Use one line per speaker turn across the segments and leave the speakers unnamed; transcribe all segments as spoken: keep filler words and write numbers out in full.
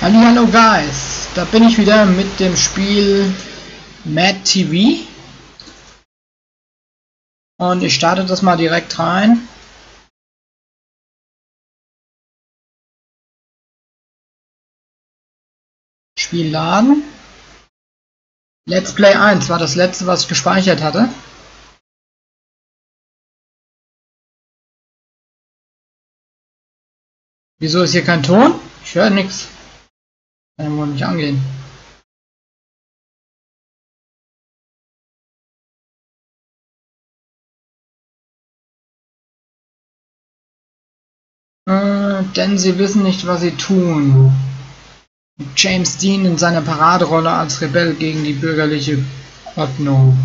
Hallo Guys, da bin ich wieder mit dem Spiel Mad T V und ich starte das mal direkt rein. Spiel laden. Let's Play eins war das letzte, was ich gespeichert hatte. Wieso ist hier kein Ton? Ich höre nichts. Kann ja wohl nicht angehen. Äh, denn sie wissen nicht, was sie tun. James Dean in seiner Paraderolle als Rebell gegen die bürgerliche Ordnung.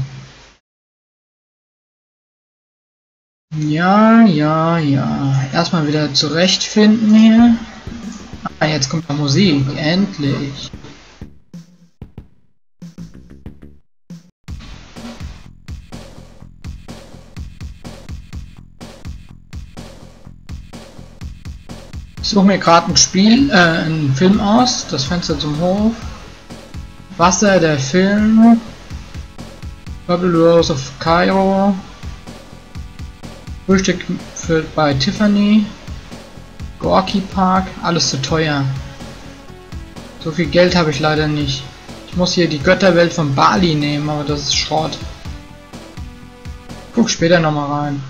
Ja, ja, ja. Erstmal wieder zurechtfinden hier. Ah, jetzt kommt noch Musik. Endlich. Ich suche mir gerade ein Spiel, äh, einen Film aus. Das Fenster zum Hof. Wasser, der Film. Purple Rose of Cairo. Frühstück für, bei Tiffany. Gorky Park, alles zu teuer. So viel Geld habe ich leider nicht. Ich muss hier die Götterwelt von Bali nehmen, aber das ist Schrott. Guck später nochmal rein.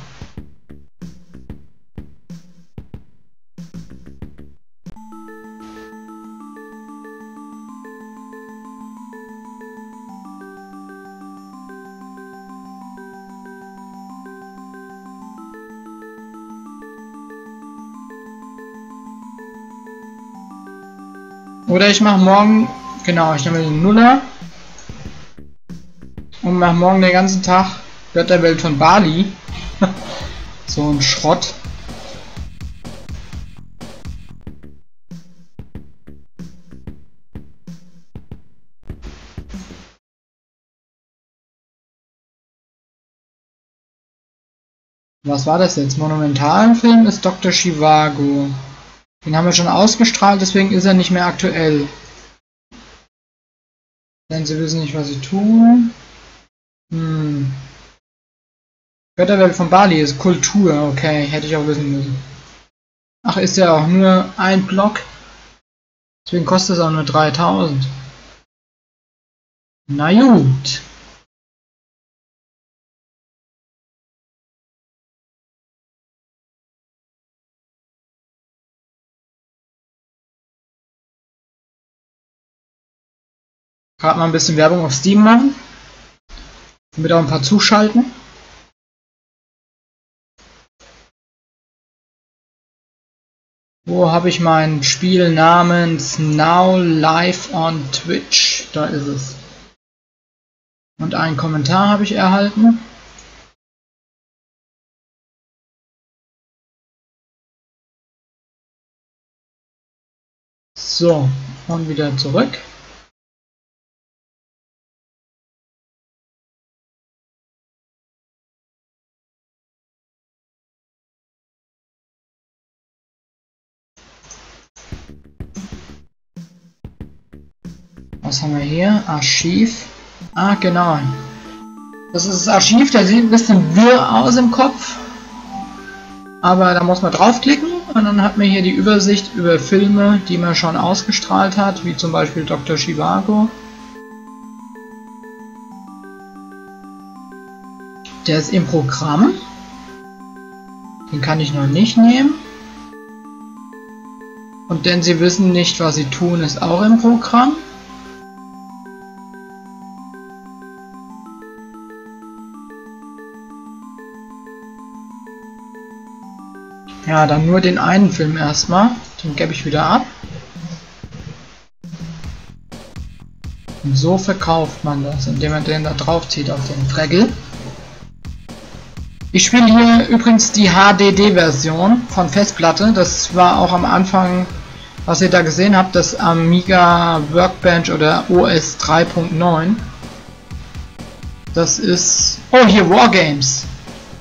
Oder ich mache morgen, genau, ich nehme den Nuller und mache morgen den ganzen Tag Götterwelt von Bali. So ein Schrott. Was war das jetzt? Monumentalen Film ist Doktor Zhivago. Den haben wir schon ausgestrahlt, deswegen ist er nicht mehr aktuell. Denn sie wissen nicht, was sie tun. Hm. Götterwelt von Bali ist Kultur, okay, hätte ich auch wissen müssen. Ach, ist ja auch nur ein Block. Deswegen kostet es auch nur dreitausend. Na gut. Gerade mal ein bisschen Werbung auf Steam machen. Damit auch ein paar zuschalten. Wo habe ich mein Spiel namens Now Live on Twitch? Da ist es. Und einen Kommentar habe ich erhalten. So, und wieder zurück. Was haben wir hier? Archiv. Ah, genau. Das ist das Archiv, der sieht ein bisschen wirr aus im Kopf. Aber da muss man draufklicken und dann hat man hier die Übersicht über Filme, die man schon ausgestrahlt hat, wie zum Beispiel Doktor Zhivago. Der ist im Programm. Den kann ich noch nicht nehmen. Und denn sie wissen nicht, was sie tun, ist auch im Programm. Ja, dann nur den einen Film erstmal. Den gebe ich wieder ab. Und so verkauft man das, indem man den da drauf zieht auf den Fregel. Ich spiele hier übrigens die H D D-Version von Festplatte. Das war auch am Anfang, was ihr da gesehen habt, das Amiga Workbench oder O S drei Punkt neun. Das ist... Oh, hier Wargames.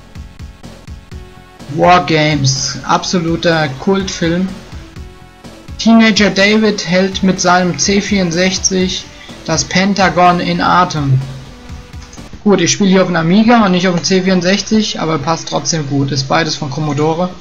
Wargames, absoluter Kultfilm. Teenager David hält mit seinem C vierundsechzig das Pentagon in Atem. Gut, ich spiele hier auf dem Amiga und nicht auf dem C vierundsechzig, aber passt trotzdem gut. Ist beides von Commodore.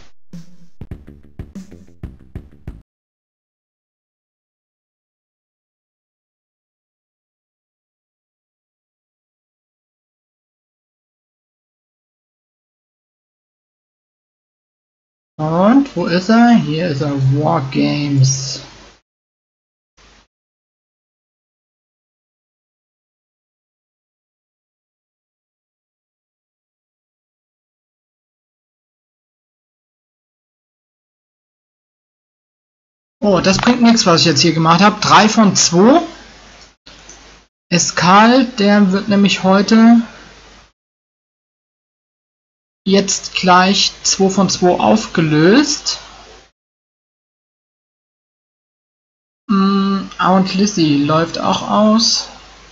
Und wo ist er? Hier ist er. Wargames. Oh, das bringt nichts, was ich jetzt hier gemacht habe. drei von zwei. Eskal, der wird nämlich heute jetzt gleich zwei von zwei aufgelöst. Mm, und Lizzie läuft auch aus.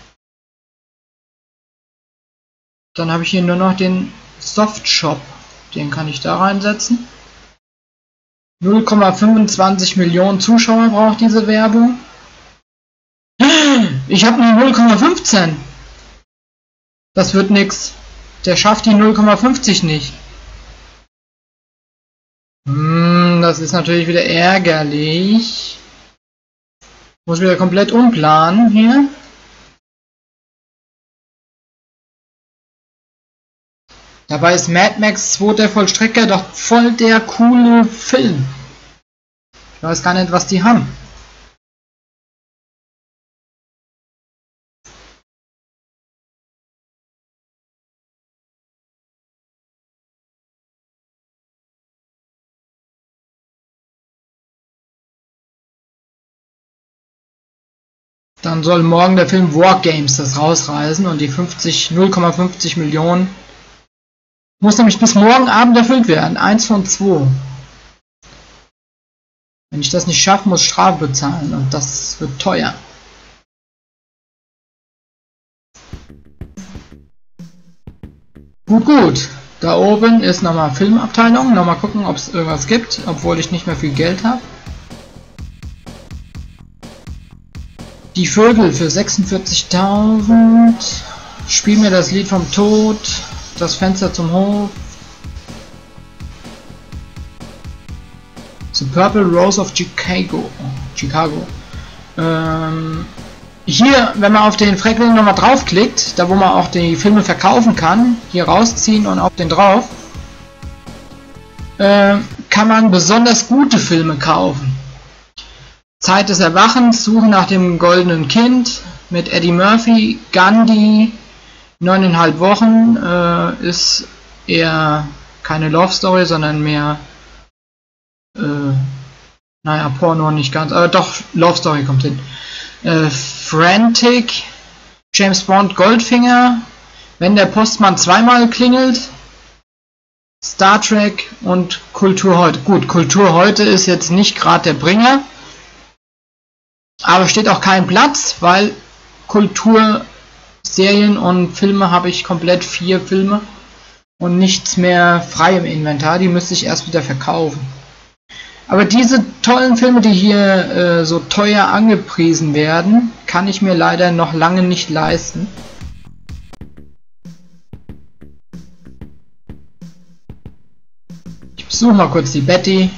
Dann habe ich hier nur noch den Softshop. Den kann ich da reinsetzen. null Komma fünfundzwanzig Millionen Zuschauer braucht diese Werbung. Ich habe nur null Komma fünfzehn. Das wird nix. Der schafft die null Komma fünfzig nicht. Hm, das ist natürlich wieder ärgerlich. Muss wieder komplett umplanen hier. Dabei ist Mad Max zwei der Vollstrecker doch voll der coole Film. Ich weiß gar nicht, was die haben. Dann soll morgen der Film Wargames das rausreißen und die fünfzig, null Komma fünfzig Millionen muss nämlich bis morgen Abend erfüllt werden. Eins von zwei. Wenn ich das nicht schaffe, muss ich Strafe bezahlen und das wird teuer. Gut, gut. Da oben ist nochmal Filmabteilung. Nochmal gucken, ob es irgendwas gibt, obwohl ich nicht mehr viel Geld habe. Die Vögel für sechsundvierzigtausend. Spiel mir das Lied vom Tod. Das Fenster zum Hof. The Purple Rose of Chicago. Chicago. Ähm, hier, wenn man auf den Franklin nochmal draufklickt, da wo man auch die Filme verkaufen kann, hier rausziehen und auf den drauf, äh, kann man besonders gute Filme kaufen. Zeit des Erwachens, Suche nach dem goldenen Kind mit Eddie Murphy, Gandhi, neuneinhalb Wochen, äh, ist eher keine Love Story, sondern mehr, äh, naja, Porno nicht ganz, aber doch, Love Story kommt hin. Äh, Frantic, James Bond, Goldfinger, wenn der Postmann zweimal klingelt, Star Trek und Kultur heute. Gut, Kultur heute ist jetzt nicht gerade der Bringer, aber steht auch kein Platz, weil Kultur, Serien und Filme habe ich komplett vier Filme und nichts mehr frei im Inventar, die müsste ich erst wieder verkaufen. Aber diese tollen Filme, die hier äh, so teuer angepriesen werden, kann ich mir leider noch lange nicht leisten. Ich besuche mal kurz die Betty.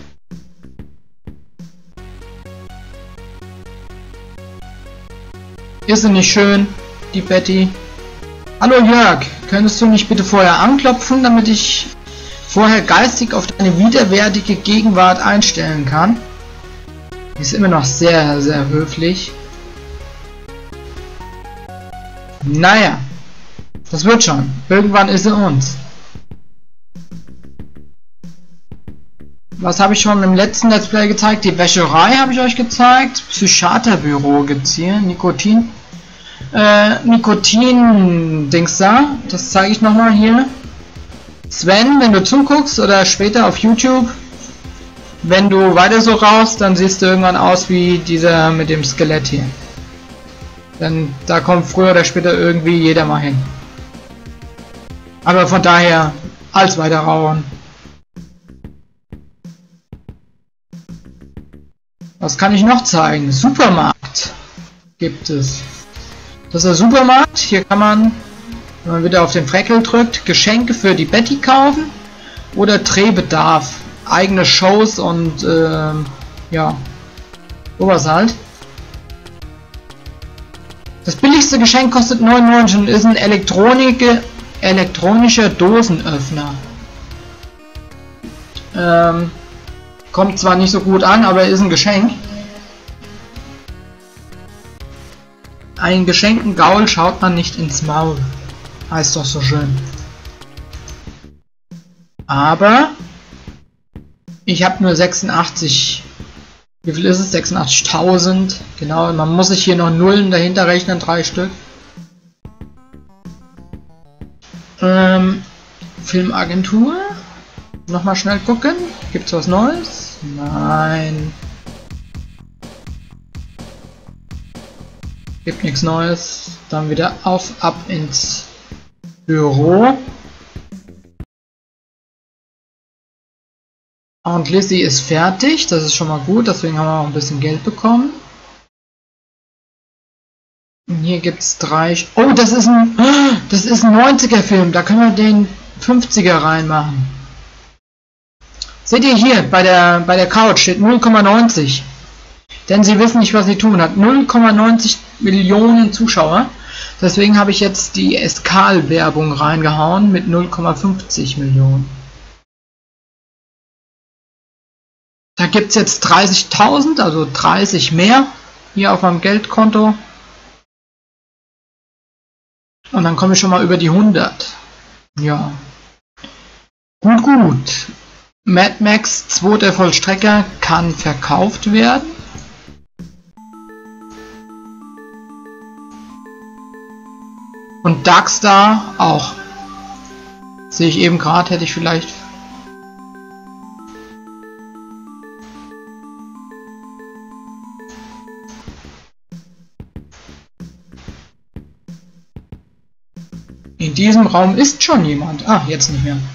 Ist sie nicht schön, die Betty? Hallo Jörg, könntest du mich bitte vorher anklopfen, damit ich vorher geistig auf deine widerwärtige Gegenwart einstellen kann? Die ist immer noch sehr, sehr höflich. Naja, das wird schon. Irgendwann ist sie uns. Was habe ich schon im letzten Let's Play gezeigt? Die Wäscherei habe ich euch gezeigt. Psychiaterbüro gibt es hier. Nikotin. Äh, Nikotin-Dings da. Das zeige ich nochmal hier. Sven, wenn du zuguckst oder später auf YouTube, wenn du weiter so raus, dann siehst du irgendwann aus wie dieser mit dem Skelett hier. Denn da kommt früher oder später irgendwie jeder mal hin. Aber von daher, als weiter rauen. Was kann ich noch zeigen? Supermarkt gibt es. Das ist der Supermarkt. Hier kann man, wenn man wieder auf den Freckel drückt, Geschenke für die Betty kaufen oder Drehbedarf. Eigene Shows und äh, ja, sowas halt. Das billigste Geschenk kostet neunundneunzig und ist ein Elektronik elektronischer Dosenöffner. Ähm, kommt zwar nicht so gut an, aber ist ein Geschenk. Einen geschenkten Gaul schaut man nicht ins Maul. Heißt doch so schön. Aber ich habe nur sechsundachtzig. Wie viel ist es? sechsundachtzigtausend. Genau, man muss sich hier noch Nullen dahinter rechnen, drei Stück. Ähm, Filmagentur. Nochmal schnell gucken. Gibt's was Neues? Nein. Gibt nichts Neues. Dann wieder auf, ab ins Büro. Und Lizzie ist fertig. Das ist schon mal gut. Deswegen haben wir auch ein bisschen Geld bekommen. Und hier gibt es drei... Oh, das ist ein... Das ist ein neunziger Film. Da können wir den fünfziger reinmachen. Seht ihr hier, bei der, bei der Couch steht null Komma neunzig. Denn sie wissen nicht, was sie tun. Hat null Komma neunzig Millionen Zuschauer. Deswegen habe ich jetzt die Eskal-Werbung reingehauen mit null Komma fünfzig Millionen. Da gibt es jetzt dreißigtausend, also dreißig mehr hier auf meinem Geldkonto. Und dann komme ich schon mal über die hundert. Ja. Gut, gut. Mad Max zwei, der Vollstrecker, kann verkauft werden. Und Darkstar auch. Sehe ich eben gerade, hätte ich vielleicht... In diesem Raum ist schon jemand. Ah, jetzt nicht mehr.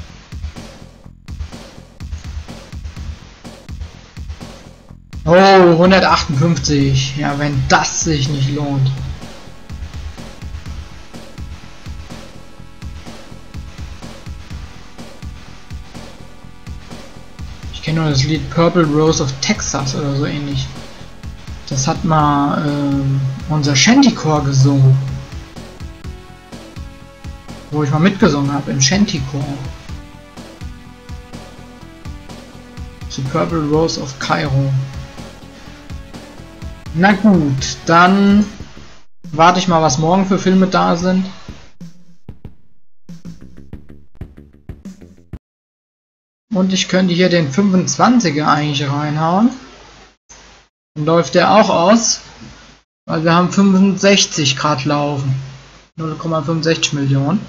Oh, hundertachtundfünfzig. Ja, wenn das sich nicht lohnt. Ich kenne nur das Lied Purple Rose of Texas oder so ähnlich. Das hat mal ähm, unser Shantycore gesungen. Wo ich mal mitgesungen habe im Shantycore. The Purple Rose of Cairo. Na gut, dann warte ich mal, was morgen für Filme da sind. Und ich könnte hier den fünfundzwanziger eigentlich reinhauen. Dann läuft der auch aus, weil wir haben fünfundsechzig Grad laufen. null Komma fünfundsechzig Millionen.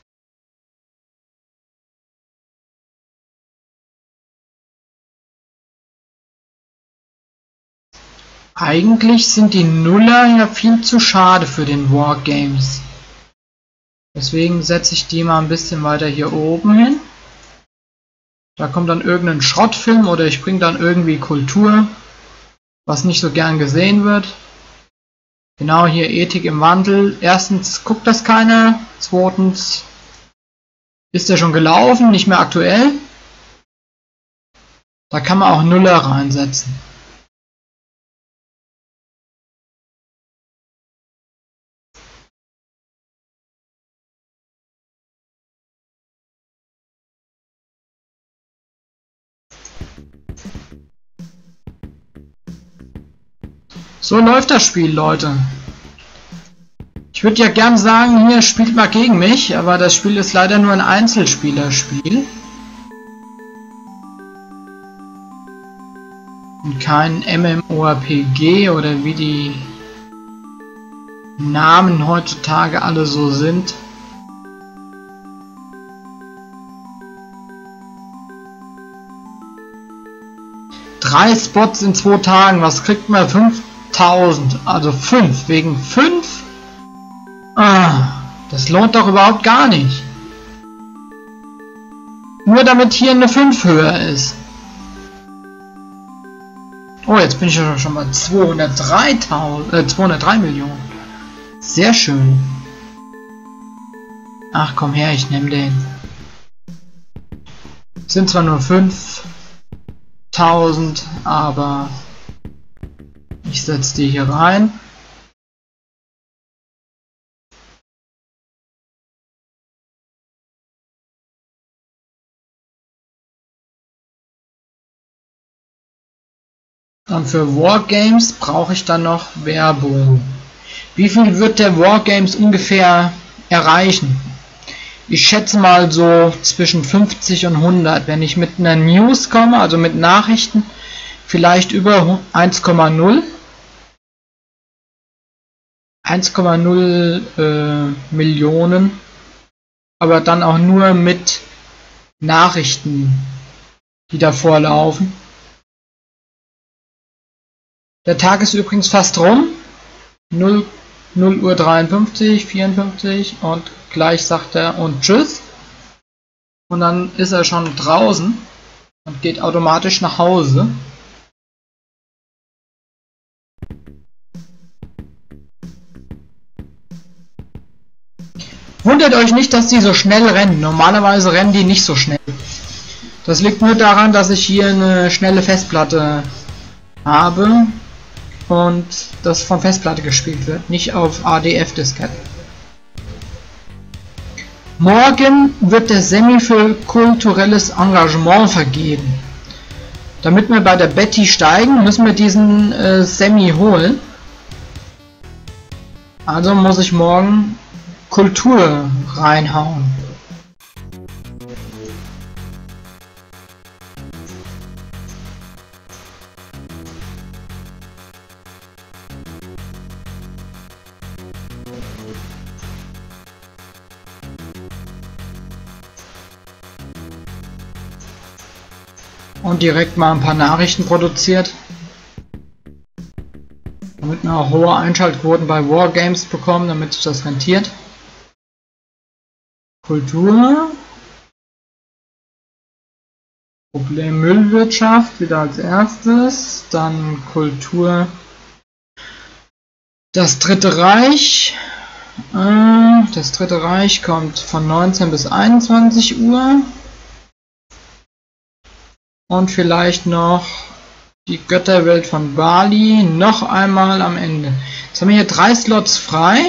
Eigentlich sind die Nuller ja viel zu schade für den Wargames. Deswegen setze ich die mal ein bisschen weiter hier oben hin. Da kommt dann irgendein Schrottfilm oder ich bringe dann irgendwie Kultur, was nicht so gern gesehen wird. Genau, hier Ethik im Wandel. Erstens guckt das keiner. Zweitens ist der schon gelaufen, nicht mehr aktuell. Da kann man auch Nuller reinsetzen. So läuft das Spiel, Leute. Ich würde ja gern sagen, hier spielt mal gegen mich, aber das Spiel ist leider nur ein Einzelspielerspiel. Und kein MMORPG oder wie die Namen heutzutage alle so sind. Drei Spots in zwei Tagen, was kriegt man? fünftausend, also fünf, wegen fünf? Ah, das lohnt doch überhaupt gar nicht. Nur damit hier eine fünf höher ist. Oh, jetzt bin ich ja schon mal zweihundertdreitausend, äh, zweihundertdrei Millionen. Sehr schön. Ach komm her, ich nehme den. Sind zwar nur fünftausend, aber ich setze die hier rein. Und für Wargames brauche ich dann noch Werbung. Wie viel wird der Wargames ungefähr erreichen? Ich schätze mal so zwischen fünfzig und hundert. Wenn ich mit einer News komme, also mit Nachrichten, vielleicht über eins Komma null. eins Komma null äh, Millionen. Aber dann auch nur mit Nachrichten, die davor laufen. Der Tag ist übrigens fast rum. null Uhr dreiundfünfzig, vierundfünfzig und gleich sagt er und tschüss. Und dann ist er schon draußen und geht automatisch nach Hause. Wundert euch nicht, dass die so schnell rennen. Normalerweise rennen die nicht so schnell. Das liegt nur daran, dass ich hier eine schnelle Festplatte habe und das von Festplatte gespielt wird, nicht auf A D F-Diskette. Morgen wird der Semi für kulturelles Engagement vergeben. Damit wir bei der Betty steigen, müssen wir diesen äh, Semi holen. Also muss ich morgen Kultur reinhauen. Und direkt mal ein paar Nachrichten produziert, damit wir auch hohe Einschaltquoten bei Wargames bekommen, damit sich das rentiert. Kultur, Problem Müllwirtschaft wieder als erstes, dann Kultur, das Dritte Reich. Das Dritte Reich kommt von neunzehn bis einundzwanzig Uhr. Und vielleicht noch die Götterwelt von Bali noch einmal am Ende. Jetzt haben wir hier drei Slots frei.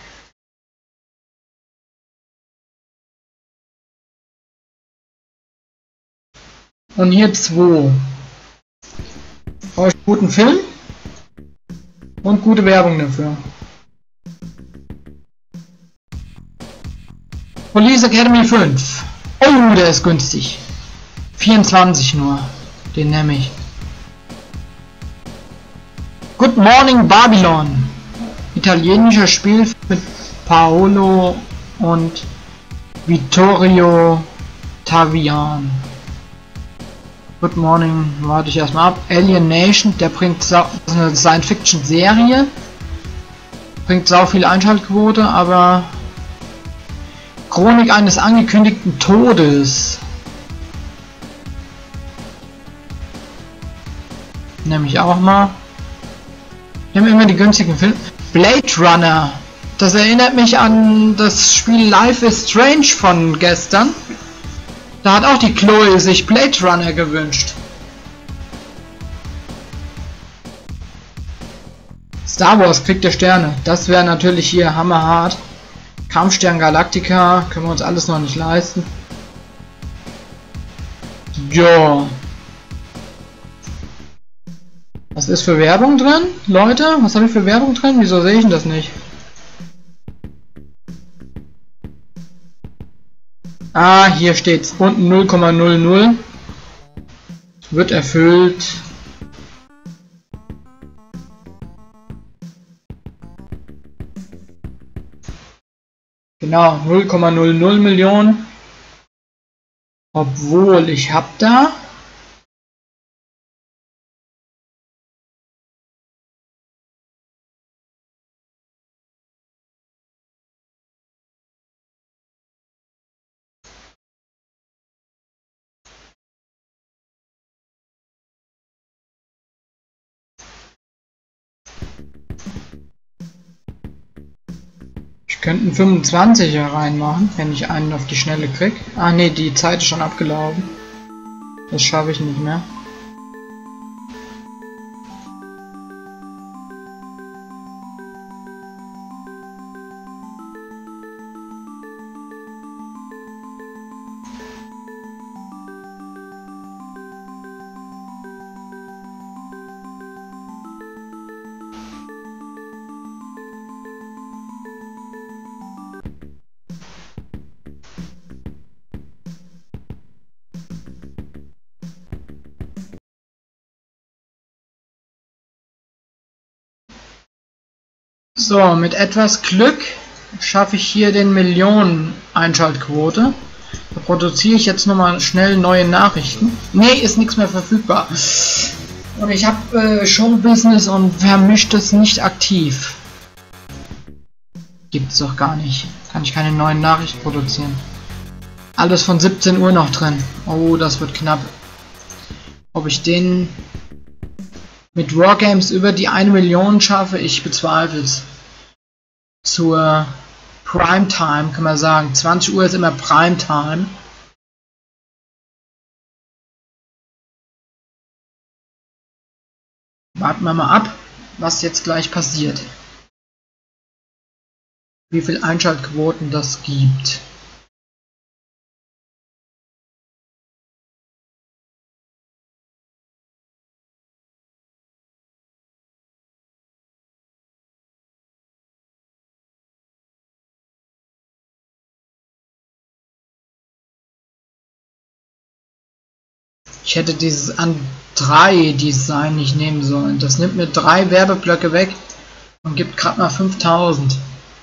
Und hier zwei. Brauche ich einen guten Film und gute Werbung dafür. Police Academy fünf. Oh, der ist günstig. vierundzwanzig nur. Den nehme ich. Good Morning Babylon. Italienischer Spiel mit Paolo und Vittorio Tavian. Good Morning, warte ich erstmal ab. Alien Nation, der bringt sau, das ist eine Science-Fiction-Serie. Bringt sau viel Einschaltquote, aber Chronik eines angekündigten Todes. Nehme ich auch mal. Ich nehme immer die günstigen Filme. Blade Runner. Das erinnert mich an das Spiel Life is Strange von gestern. Da hat auch die Chloe sich Blade Runner gewünscht. Star Wars kriegt der Sterne. Das wäre natürlich hier hammerhart. Kampfstern Galactica. Können wir uns alles noch nicht leisten. Jo. Was ist für Werbung drin? Leute, was habe ich für Werbung drin? Wieso sehe ich denn das nicht? Ah, hier steht's. Unten null Komma null null. Wird erfüllt. Genau, null Komma null null Millionen. Obwohl, ich hab da... Ich könnte einen fünfundzwanziger reinmachen, wenn ich einen auf die Schnelle krieg. Ah ne, die Zeit ist schon abgelaufen. Das schaffe ich nicht mehr. So, mit etwas Glück schaffe ich hier den Millionen-Einschaltquote. Da produziere ich jetzt nochmal schnell neue Nachrichten. Ne, ist nichts mehr verfügbar. Und ich habe äh, Showbusiness und vermischtes nicht aktiv. Gibt's doch gar nicht. Kann ich keine neuen Nachrichten produzieren. Alles von siebzehn Uhr noch drin. Oh, das wird knapp. Ob ich den mit Wargames über die eine Million schaffe, ich bezweifle es. Zur Primetime kann man sagen. zwanzig Uhr ist immer Primetime. Warten wir mal ab, was jetzt gleich passiert. Wie viel Einschaltquoten das gibt. Ich hätte dieses an drei Design nicht nehmen sollen. Das nimmt mir drei Werbeblöcke weg und gibt gerade mal fünftausend.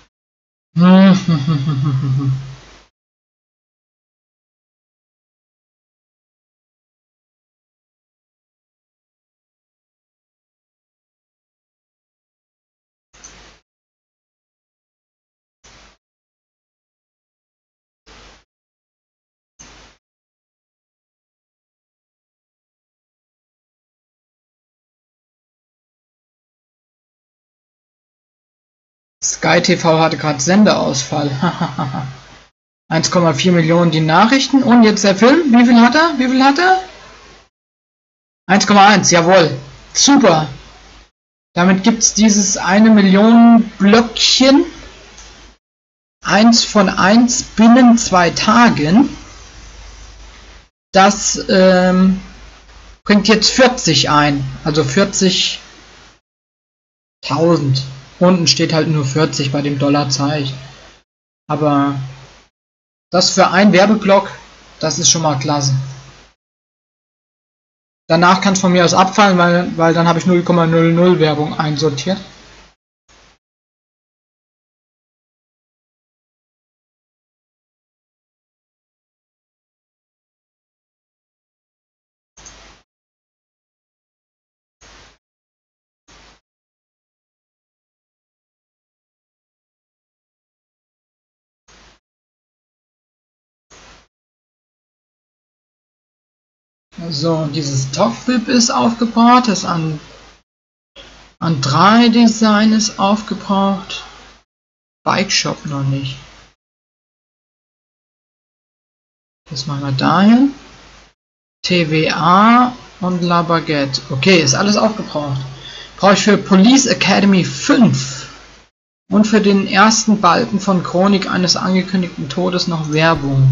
Sky T V hatte gerade Sendeausfall. eins Komma vier Millionen die Nachrichten. Und jetzt der Film. Wie viel hat er? Wie viel hat er? eins Komma eins, jawohl. Super. Damit gibt es dieses eine Million Blöckchen. eins von eins binnen zwei Tagen. Das ähm, bringt jetzt vierzig ein. Also vierzigtausend. Unten steht halt nur vierzig bei dem Dollarzeichen. Aber das für ein Werbeblock, das ist schon mal klasse. Danach kann es von mir aus abfallen, weil, weil dann habe ich null Komma null null Werbung einsortiert. So, dieses Top-Bib ist aufgebaut, das an, an drei Design ist aufgebraucht. Bike Shop noch nicht. Das machen wir dahin. T W A und La Baguette. Okay, ist alles aufgebraucht. Brauche ich für Police Academy fünf und für den ersten Balken von Chronik eines angekündigten Todes noch Werbung.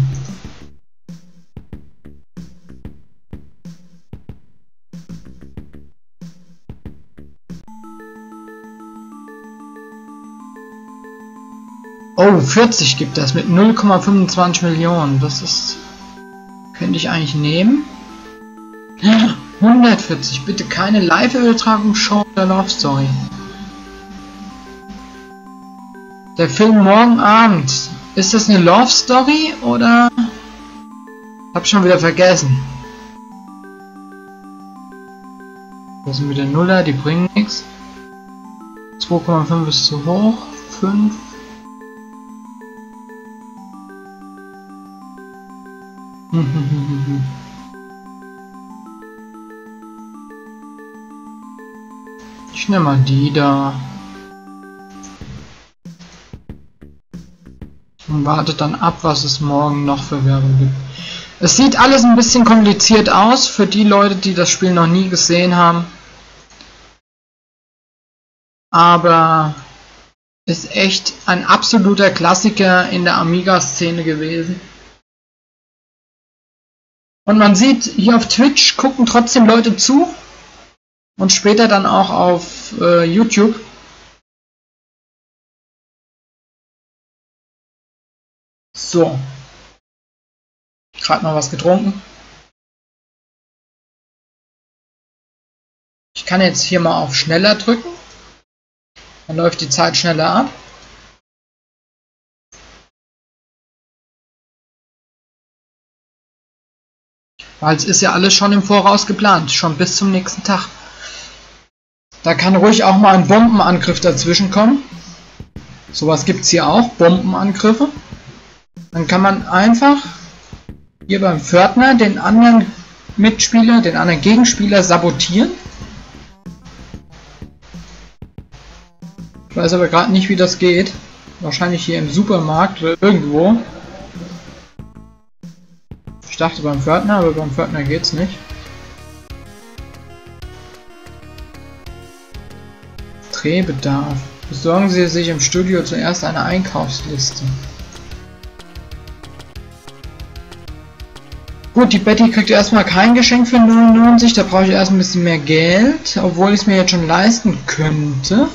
Oh, vierzig gibt das mit null Komma fünfundzwanzig Millionen. Das ist... Könnte ich eigentlich nehmen. hundertvierzig. Bitte keine Live-Übertragung, Show oder Love Story. Der Film morgen Abend. Ist das eine Love Story oder... Hab schon wieder vergessen. Das sind wieder Nuller, die bringen nichts. zwei Komma fünf ist zu hoch. fünf. Ich nehme mal die da. und wartet dann ab, was es morgen noch für Werbung gibt. Es sieht alles ein bisschen kompliziert aus für die Leute, die das Spiel noch nie gesehen haben. Aber ist echt ein absoluter Klassiker in der Amiga-Szene gewesen. Und man sieht, hier auf Twitch gucken trotzdem Leute zu. Und später dann auch auf äh, YouTube. So. Gerade noch was getrunken. Ich kann jetzt hier mal auf schneller drücken. Dann läuft die Zeit schneller ab. Weil es ist ja alles schon im Voraus geplant. Schon bis zum nächsten Tag. Da kann ruhig auch mal ein Bombenangriff dazwischen kommen. Sowas gibt es hier auch. Bombenangriffe. Dann kann man einfach hier beim Pförtner den anderen Mitspieler, den anderen Gegenspieler sabotieren. Ich weiß aber gerade nicht, wie das geht. Wahrscheinlich hier im Supermarkt oder irgendwo. Ich dachte beim Pförtner, aber beim Pförtner geht's nicht. Drehbedarf. Besorgen Sie sich im Studio zuerst eine Einkaufsliste. Gut, die Betty kriegt erstmal kein Geschenk für neunundneunzig, da brauche ich erst ein bisschen mehr Geld, obwohl ich es mir jetzt schon leisten könnte.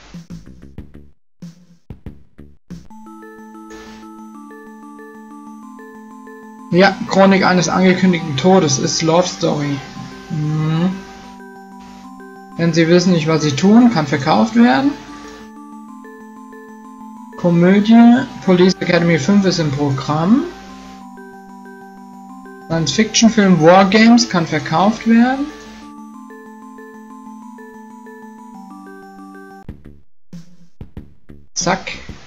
Ja, Chronik eines angekündigten Todes ist Love Story. Mhm. Wenn Sie wissen nicht, was Sie tun, kann verkauft werden. Komödie, Police Academy fünf ist im Programm. Science-Fiction-Film Wargames kann verkauft werden. Zack.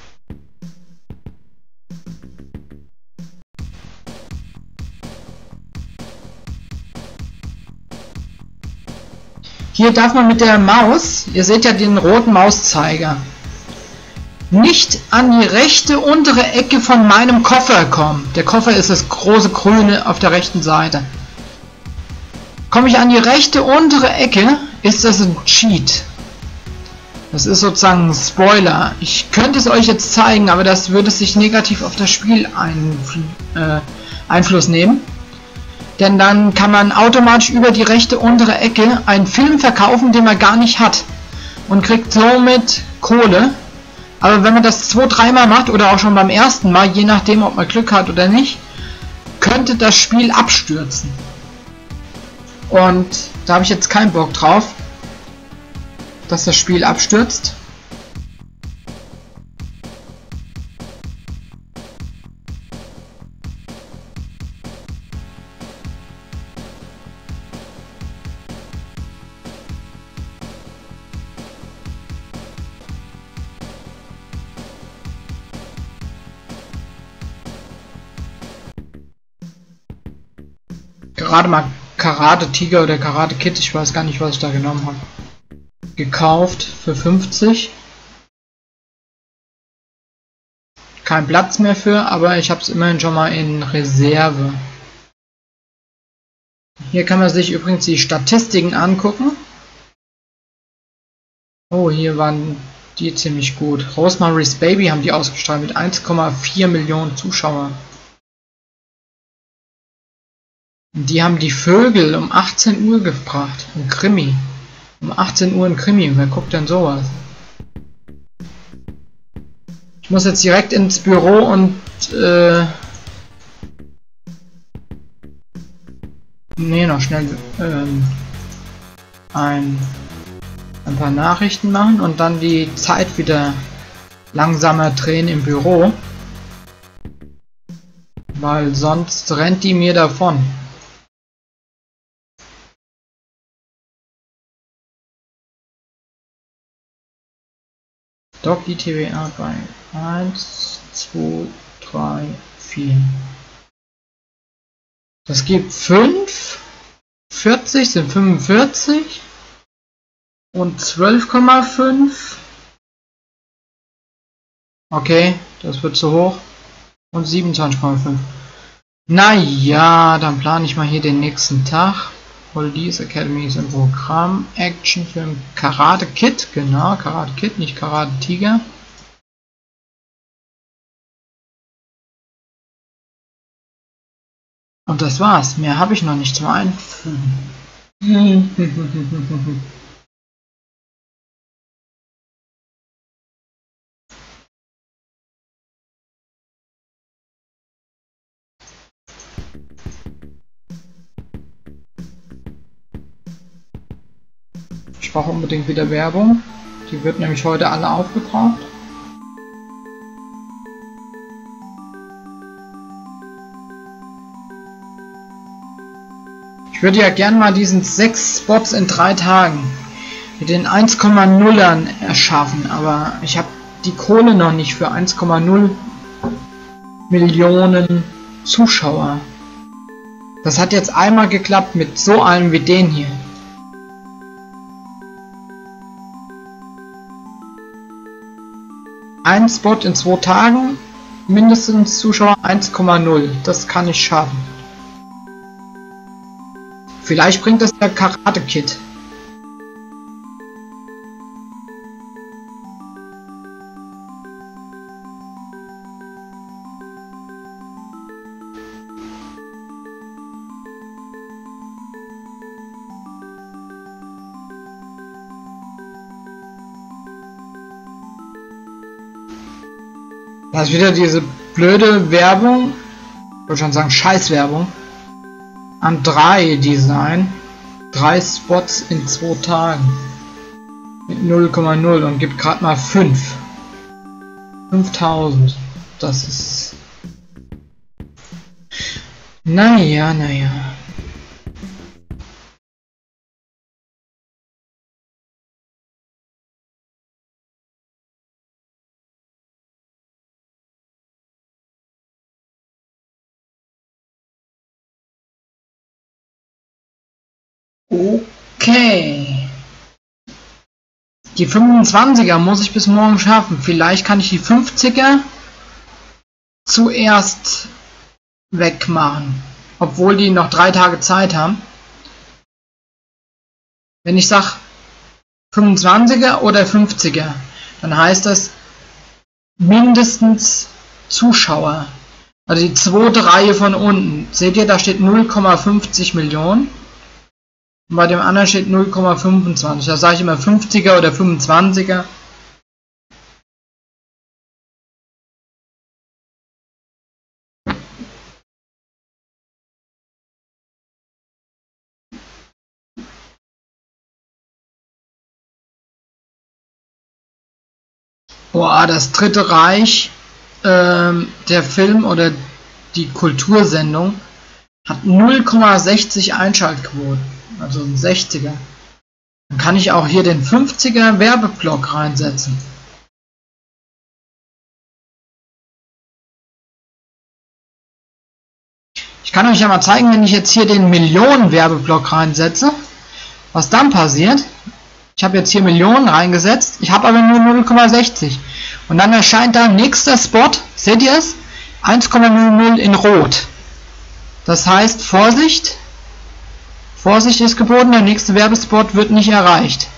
Hier darf man mit der Maus, ihr seht ja den roten Mauszeiger, nicht an die rechte untere Ecke von meinem Koffer kommen. Der Koffer ist das große Grüne auf der rechten Seite. Komme ich an die rechte untere Ecke, ist das ein Cheat. Das ist sozusagen ein Spoiler. Ich könnte es euch jetzt zeigen, aber das würde sich negativ auf das Spiel einfl äh, Einfluss nehmen. Denn dann kann man automatisch über die rechte untere Ecke einen Film verkaufen, den man gar nicht hat. Und kriegt somit Kohle. Aber wenn man das zwei, dreimal macht oder auch schon beim ersten Mal, je nachdem ob man Glück hat oder nicht, könnte das Spiel abstürzen. Und da habe ich jetzt keinen Bock drauf, dass das Spiel abstürzt. Gerade mal Karate Tiger oder Karate Kid, ich weiß gar nicht, was ich da genommen habe. Gekauft für fünfzig. Kein Platz mehr für, aber ich habe es immerhin schon mal in Reserve. Hier kann man sich übrigens die Statistiken angucken. Oh, hier waren die ziemlich gut. Rosemary's Baby haben die ausgestrahlt mit eins Komma vier Millionen Zuschauern. Die haben die Vögel um achtzehn Uhr gebracht. Ein Krimi. Um achtzehn Uhr ein Krimi. Wer guckt denn sowas? Ich muss jetzt direkt ins Büro und äh nee, noch schnell ähm, ein, ein paar Nachrichten machen und dann die Zeit wieder langsamer drehen im Büro. Weil sonst rennt die mir davon. Doc I T W A bei eins, zwei, drei, vier. Das gibt fünf, vierzig sind fünfundvierzig und zwölf Komma fünf. Okay, das wird zu hoch. und siebenundzwanzig Komma fünf. Naja, dann plane ich mal hier den nächsten Tag. Police Academy ist im Programm. Actionfilm Karate Kid, genau, Karate Kid, nicht Karate Tiger. Und das war's. Mehr habe ich noch nicht zum Einfügen. Ich brauche unbedingt wieder Werbung. Die wird nämlich heute alle aufgebraucht. Ich würde ja gern mal diesen sechs Spots in drei Tagen mit den eins Komma nullern erschaffen, aber ich habe die Kohle noch nicht für eins Komma null Millionen Zuschauer. Das hat jetzt einmal geklappt mit so einem wie den hier. Ein Spot in zwei Tagen, mindestens Zuschauer eins Komma null. Das kann ich schaffen. Vielleicht bringt das der Karate Kid. Da ist wieder diese blöde Werbung, ich wollte schon sagen Scheißwerbung, an drei Design, drei Spots in zwei Tagen mit null Komma null und gibt gerade mal fünf. fünftausend. Das ist... Naja, naja. Okay. Die fünfundzwanziger muss ich bis morgen schaffen. Vielleicht kann ich die fünfziger zuerst wegmachen. Obwohl die noch drei Tage Zeit haben. Wenn ich sage fünfundzwanziger oder fünfziger, dann heißt das mindestens Zuschauer. Also die zweite Reihe von unten. Seht ihr, da steht null Komma fünfzig Millionen. Und bei dem anderen steht null Komma fünfundzwanzig. Da sage ich immer fünfziger oder fünfundzwanziger. Boah, das Dritte Reich, ähm, der Film oder die Kultursendung, hat null Komma sechzig Einschaltquoten, also ein sechziger. Dann kann ich auch hier den fünfziger Werbeblock reinsetzen. Ich kann euch ja mal zeigen, wenn ich jetzt hier den Millionen Werbeblock reinsetze, was dann passiert. Ich habe jetzt hier Millionen reingesetzt, ich habe aber nur null Komma sechzig. Und dann erscheint da nächster Spot, seht ihr es? eins Komma null null in Rot. Das heißt, Vorsicht, Vorsicht ist geboten, der nächste Werbespot wird nicht erreicht.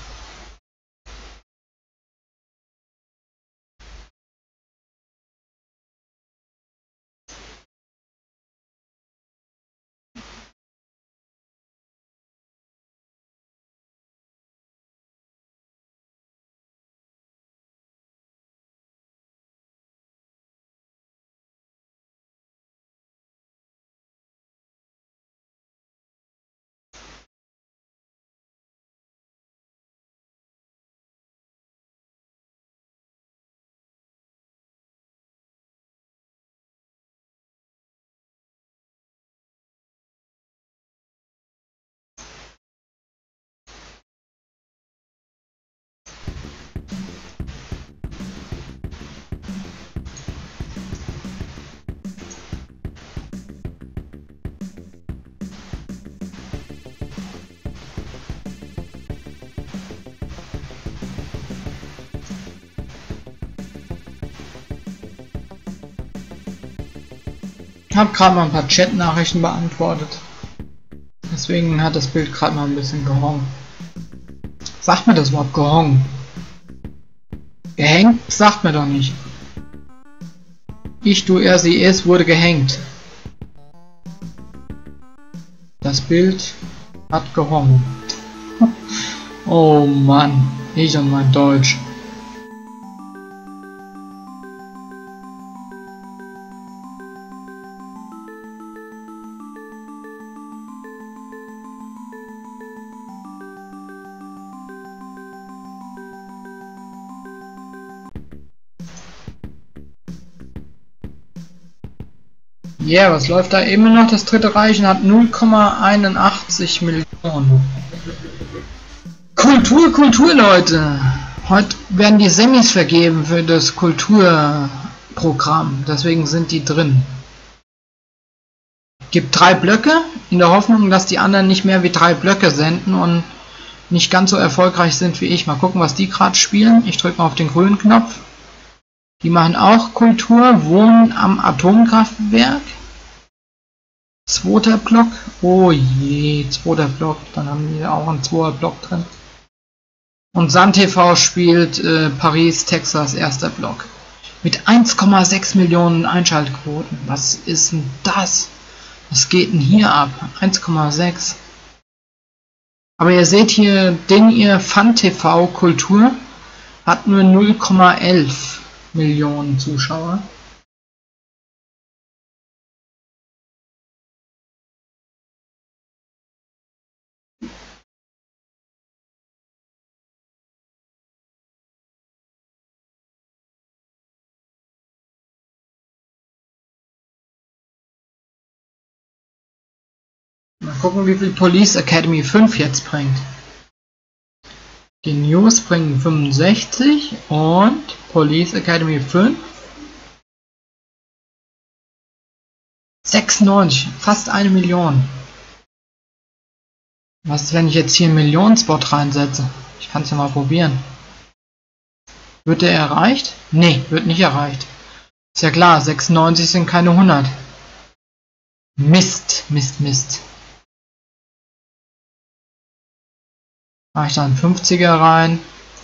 Ich habe gerade mal ein paar Chat-Nachrichten beantwortet. Deswegen hat das Bild gerade mal ein bisschen gehongen. Sagt mir das Wort gehongen? Gehängt? Sagt mir doch nicht. Ich, du, er, sie, es wurde gehängt. Das Bild hat gehongen. Oh Mann, ich und mein Deutsch. Ja, yeah, was läuft da immer noch? Das Dritte Reich hat null Komma einundachtzig Millionen. Kultur, Kultur, Leute! Heute werden die Semis vergeben für das Kulturprogramm, deswegen sind die drin. Gibt drei Blöcke, in der Hoffnung, dass die anderen nicht mehr wie drei Blöcke senden und nicht ganz so erfolgreich sind wie ich. Mal gucken, was die gerade spielen. Ich drücke mal auf den grünen Knopf. Die machen auch Kultur, wohnen am Atomkraftwerk. Zweiter Block. Oh je, zweiter Block. Dann haben wir auch einen zweiter Block drin. Und SunTV spielt äh, Paris, Texas, erster Block. Mit eins Komma sechs Millionen Einschaltquoten. Was ist denn das? Was geht denn hier ab? eins Komma sechs. Aber ihr seht hier, den ihr FunTV Kultur hat nur null Komma elf Millionen Zuschauer. Mal gucken, wie viel Police Academy fünf jetzt bringt. Die News bringen fünfundsechzig und Police Academy fünf sechsundneunzig, fast eine Million. Was ist, wenn ich jetzt hier einen Millionen-Spot reinsetze? Ich kann es ja mal probieren. Wird der erreicht? Nee, wird nicht erreicht. Ist ja klar, sechsundneunzig sind keine hundert. Mist, Mist, Mist. Mache ich da einen fünfziger rein.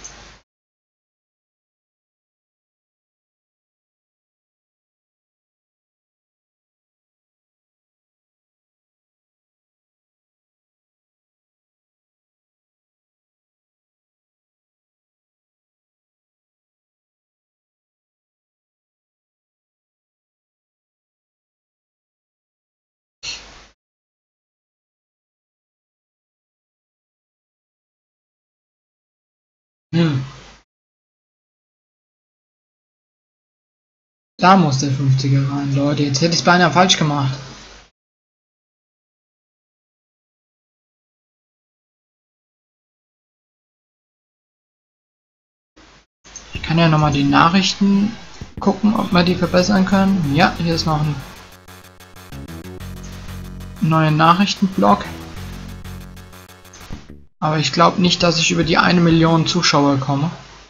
Hm. Da muss der fünfziger rein, Leute. Jetzt hätte ich es beinahe falsch gemacht. Ich kann ja nochmal die Nachrichten gucken, ob wir die verbessern können. Ja, hier ist noch ein neuer Nachrichtenblock. Aber ich glaube nicht, dass ich über die eine Million Zuschauer komme.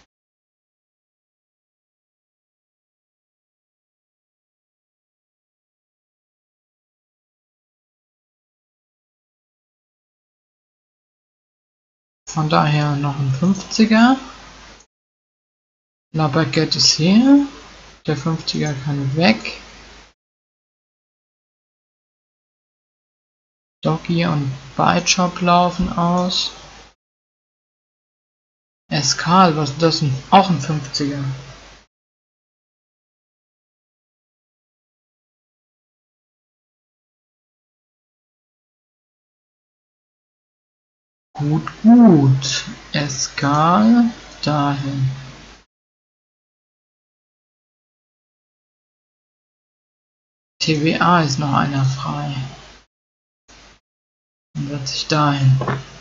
Von daher noch ein fünfziger. La Baguette ist hier. Der fünfziger kann weg. Doggy und Byteshop laufen aus. Eskal, was ist das denn? Auch ein fünfziger. Gut, gut. Eskal dahin. T W A ist noch einer frei. Dann setze ich dahin.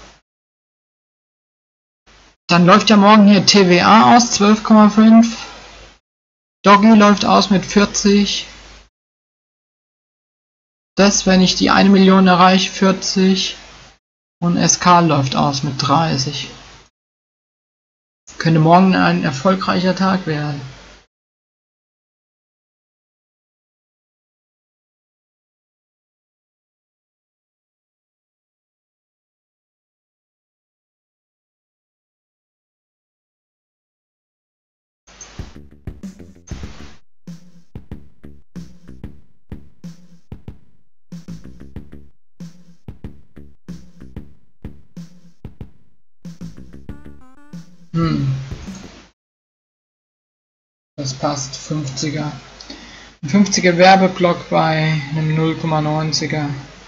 Dann läuft ja morgen hier T W A aus, zwölf Komma fünf. Doggy läuft aus mit vierzig. Das, wenn ich die eine Million erreiche, vierzig. Und S K läuft aus mit dreißig. Könnte morgen ein erfolgreicher Tag werden. Hm. Das passt. fünfziger. Ein fünfziger Werbeblock bei einem null Komma neunziger.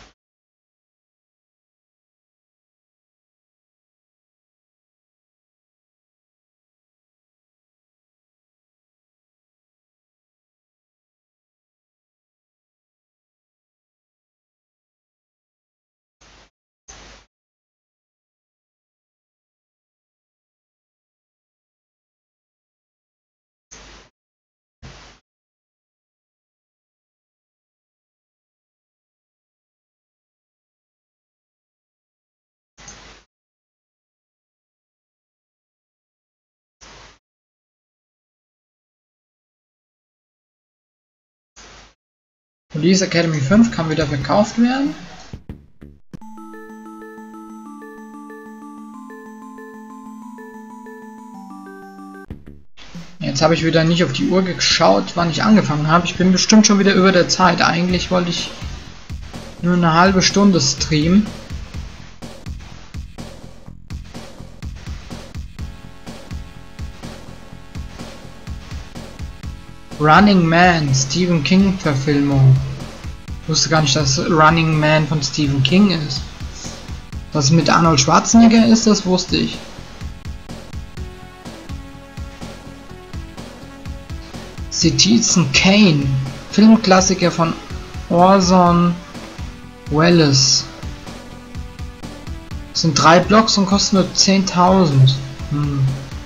Police Academy fünf kann wieder verkauft werden. Jetzt habe ich wieder nicht auf die Uhr geschaut, wann ich angefangen habe. Ich bin bestimmt schon wieder über der Zeit. Eigentlich wollte ich nur eine halbe Stunde streamen. Running Man, Stephen King Verfilmung. Ich wusste gar nicht, dass Running Man von Stephen King ist. Dass es mit Arnold Schwarzenegger ist, das wusste ich. Citizen Kane, Filmklassiker von Orson Welles. Das sind drei Blocks und kosten nur zehntausend. Hm.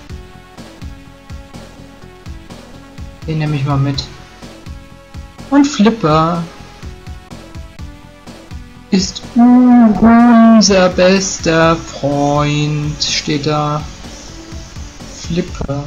Den nehme ich mal mit. Und Flipper ist unser bester Freund, steht da. Flipper.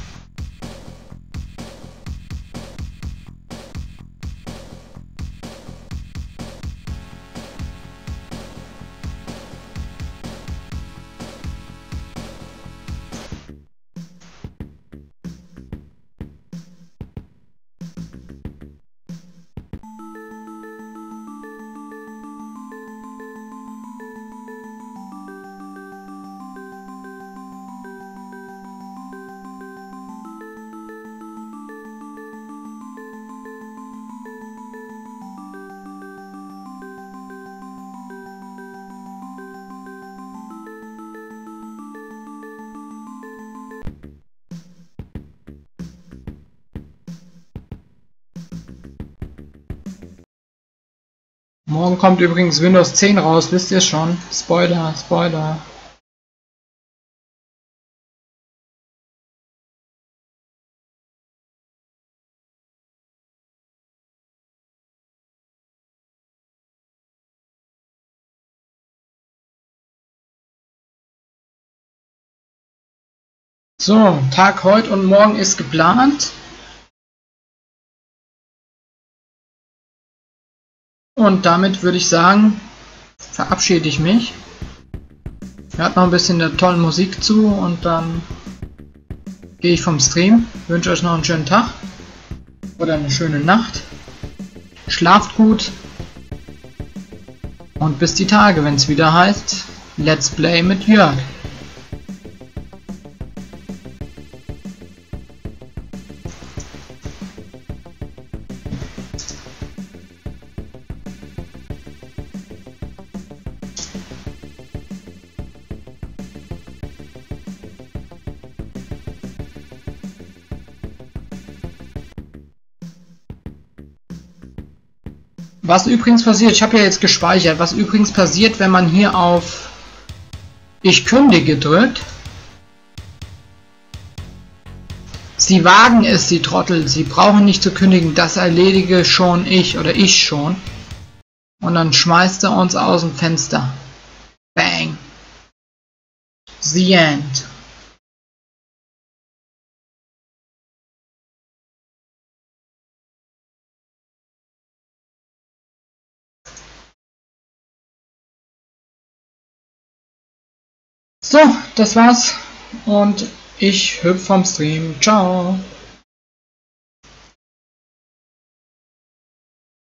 Morgen kommt übrigens Windows zehn raus, wisst ihr schon? Spoiler, Spoiler. So, Tag heute und morgen ist geplant. Und damit würde ich sagen, verabschiede ich mich. Hört noch ein bisschen der tollen Musik zu und dann gehe ich vom Stream. Ich wünsche euch noch einen schönen Tag oder eine schöne Nacht. Schlaft gut und bis die Tage, wenn es wieder heißt Let's Play mit Jörg. Was übrigens passiert, ich habe ja jetzt gespeichert, was übrigens passiert, wenn man hier auf Ich kündige drückt. Sie wagen es, Sie Trottel, Sie brauchen nicht zu kündigen, das erledige schon ich oder ich schon. Und dann schmeißt er uns aus dem Fenster. Bang. The end. So, das war's und ich hüpfe vom Stream. Ciao.